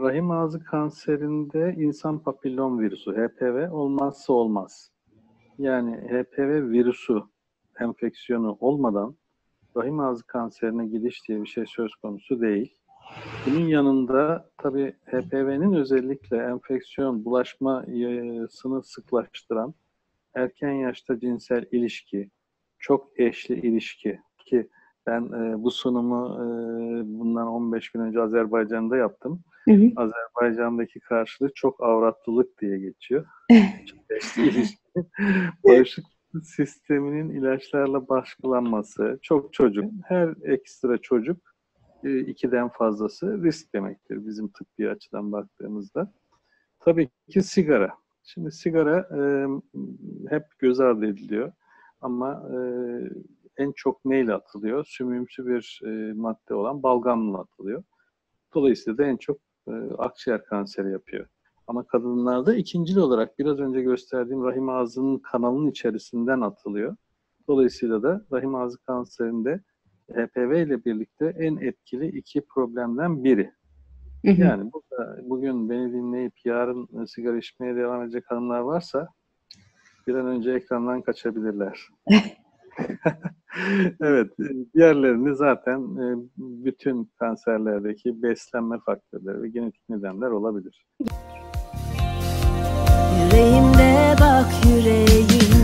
rahim ağzı kanserinde insan papillom virüsü, HPV olmazsa olmaz. Yani HPV virüsü enfeksiyonu olmadan rahim ağzı kanserine gidiş diye bir şey söz konusu değil. Bunun yanında tabii HPV'nin özellikle enfeksiyon bulaşmasını sıklaştıran erken yaşta cinsel ilişki, çok eşli ilişki ki ben bu sunumu bundan 15 gün önce Azerbaycan'da yaptım. Hı hı. Azerbaycan'daki karşılığı çok avratlılık diye geçiyor. Çok eşli ilişki. Bağışıklık sisteminin ilaçlarla baskılanması, çok çocuk, her ekstra çocuk 2'den fazlası risk demektir bizim tıbbi açıdan baktığımızda. Tabii ki sigara. Şimdi sigara hep göz ardı ediliyor ama en çok neyle atılıyor? Sümümsü bir madde olan balgamla atılıyor. Dolayısıyla da en çok akciğer kanseri yapıyor. Ama kadınlarda ikincil olarak biraz önce gösterdiğim rahim ağzının kanalının içerisinden atılıyor. Dolayısıyla da rahim ağzı kanserinde HPV ile birlikte en etkili iki problemden biri. Hı hı. Yani bugün beni dinleyip yarın sigara içmeye devam edecek hanımlar varsa bir an önce ekrandan kaçabilirler. Evet, diğerlerini zaten bütün kanserlerdeki beslenme faktörleri ve genetik nedenler olabilir. Yüreğimde bak yüreğim,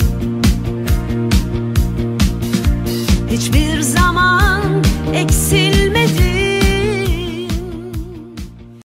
hiçbir zaman eksilmez.